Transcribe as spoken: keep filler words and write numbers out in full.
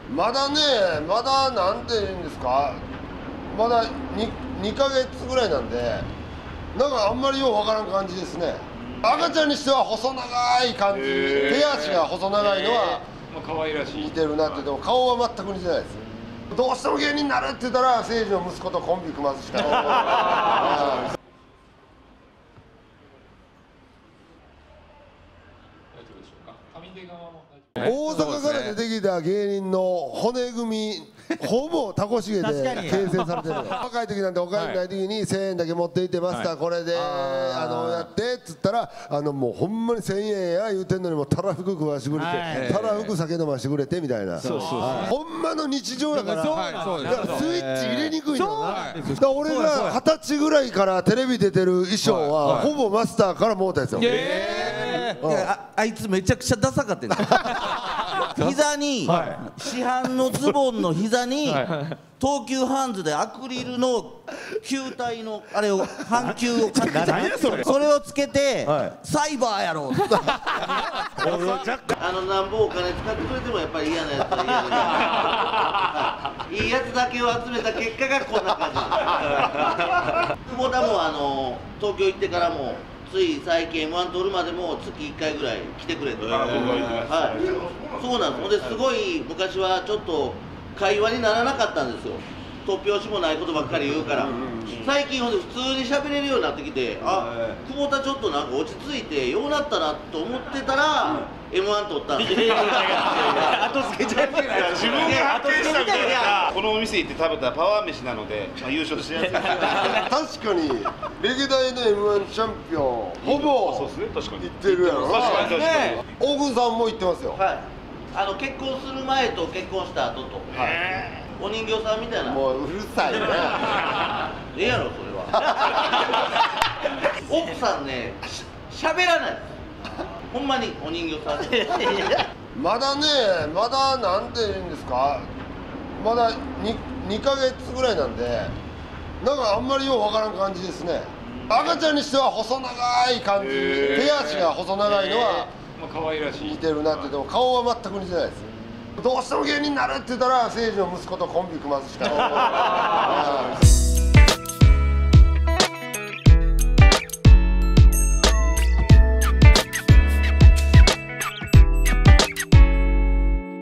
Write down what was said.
まだね、まだなんて言うんですか、まだ 2, 2ヶ月ぐらいなんで、なんかあんまりようわからん感じですね。赤ちゃんにしては細長い感じ、手足が細長いのは可愛らしい似てるなって。でも顔は全く似てないです。どうしても芸人になるって言ったら、誠治の息子とコンビ組ますしかない。大阪から出てきた芸人の骨組み、ほぼタコシゲで形成されてるの。若い時なんてお金ない時にせんえんだけ持っていって、マスターこれであのやってっつったら、あのもうほんまにせんえんや言うてんのにもたらふく食わしてくれて、たらふく酒飲ましてくれてみたいな、ほんまの日常やから、だからスイッチ入れにくいのな。だから俺が二十歳ぐらいからテレビ出てる衣装はほぼマスターからもうたやつよ。 あ, あいつめちゃくちゃダサかってん膝に、はい、市販のズボンの膝に、はい、東急ハンズでアクリルの球体のあれを半球を買ってそれそれをつけて、はい、サイバーやろあのなんぼお金使ってくれてもやっぱり嫌なやつは嫌ないいやつだけを集めた結果がこんな感じ久保田もあの東京行ってからもつい最近 エムワン 取るまでも月いっかいぐらい来てくれて、はい、そうなんです。ほんですごい昔はちょっと会話にならなかったんですよ。突拍子もないことばっかり言うから、最近ほんで普通に喋れるようになってきて、あ、久保田ちょっとなんか落ち着いてようなったなと思ってたら エムワン 取ったんです。後付けちゃいけない。 自分が発見したみたいな。このお店行って食べたパワー飯なので、まあ、優勝しやすい。確かに歴代の エムワン チャンピオンほぼ行ってるやろ。確かに確かに。大久さんも行ってますよ。 はい。あの結婚する前と結婚した後と。はい。お人形さんみたいな。 もううるさいね。 ええやろそれは。奥さんね、しゃべらない。ほんまにお人形さん。 まだね、まだなんて言うんですか、まだ 2, 2ヶ月ぐらいなんで、なんかあんまりようわからん感じですね。赤ちゃんにしては細長い感じ、手足が細長いのは可愛らしい似てるなって。でも顔は全く似てないです。どうしても芸人になるって言ったら、誠治の息子とコンビ組ますしかない。